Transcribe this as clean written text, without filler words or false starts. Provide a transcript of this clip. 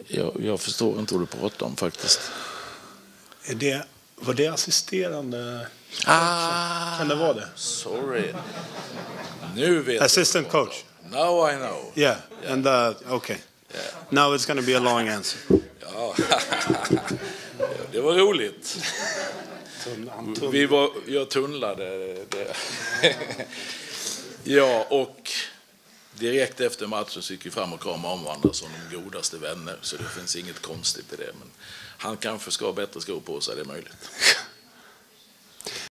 Jag förstår inte vad du pratar om faktiskt. Var det assisterande? Kan det vara det? Sorry. Nu vet Assistant coach. Now I know. Yeah, and okay. Yeah. Now it's going to be a long answer. Ja. Det var roligt. Jag tunnlade det. Ja, och direkt efter matchen så gick vi fram och kramade om varandra som de godaste vänner. Så det finns inget konstigt i det. Men han kanske ska ha bättre skor på sig, det är möjligt.